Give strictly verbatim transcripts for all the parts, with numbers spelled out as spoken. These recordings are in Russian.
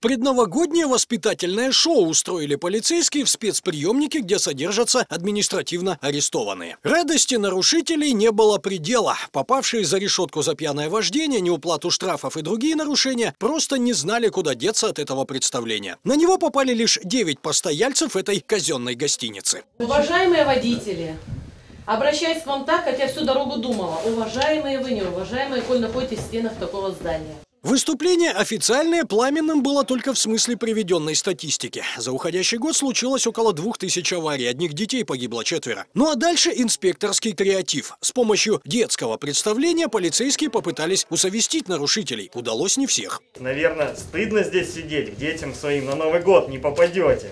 Предновогоднее воспитательное шоу устроили полицейские в спецприемнике, где содержатся административно арестованные. Радости нарушителей не было предела. Попавшие за решетку за пьяное вождение, неуплату штрафов и другие нарушения просто не знали, куда деться от этого представления. На него попали лишь девять постояльцев этой казенной гостиницы. Уважаемые водители, обращаюсь к вам так, как я всю дорогу думала. Уважаемые вы, неуважаемые, коль находитесь в стенах такого здания. Выступление официальное пламенным было только в смысле приведенной статистики. За уходящий год случилось около двух тысяч аварий, одних детей погибло четверо. Ну а дальше инспекторский креатив. С помощью детского представления полицейские попытались усовестить нарушителей. Удалось не всех. Наверное, стыдно здесь сидеть, к детям своим на Новый год не попадете.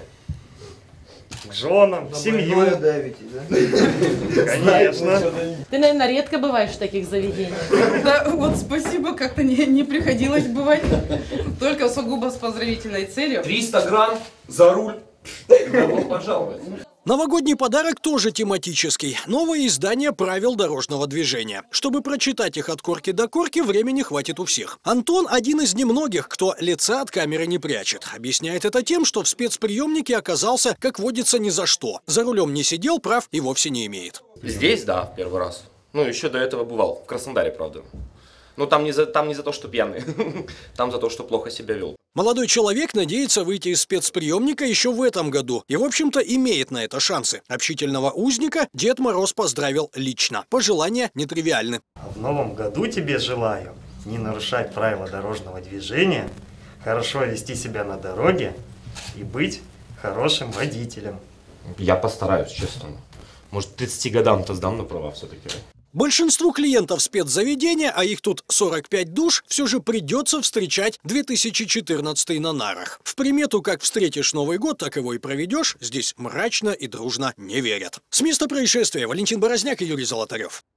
К женам, в семью. Давите, да? Конечно. Ты, наверное, редко бываешь в таких заведениях. Да, вот спасибо, как-то не, не приходилось бывать. Только сугубо с поздравительной целью. триста грамм за руль. Добро пожаловать. Новогодний подарок тоже тематический. Новое издание правил дорожного движения. Чтобы прочитать их от корки до корки, времени хватит у всех. Антон один из немногих, кто лица от камеры не прячет. Объясняет это тем, что в спецприемнике оказался, как водится, ни за что. За рулем не сидел, прав и вовсе не имеет. Здесь, да, в первый раз. Ну, еще до этого бывал. В Краснодаре, правда. Ну, там не за, там не за то, что пьяный. Там за то, что плохо себя вел. Молодой человек надеется выйти из спецприемника еще в этом году. И, в общем-то, имеет на это шансы. Общительного узника Дед Мороз поздравил лично. Пожелания нетривиальны. В новом году тебе желаю не нарушать правила дорожного движения, хорошо вести себя на дороге и быть хорошим водителем. Я постараюсь, честно. Может, к тридцати годам-то сдам на права все-таки. Большинству клиентов спецзаведения, а их тут сорок пять душ, все же придется встречать две тысячи четырнадцатый на нарах. В примету «как встретишь Новый год, так его и проведешь» здесь мрачно и дружно не верят. С места происшествия Валентин Борозняк и Юрий Золотарев.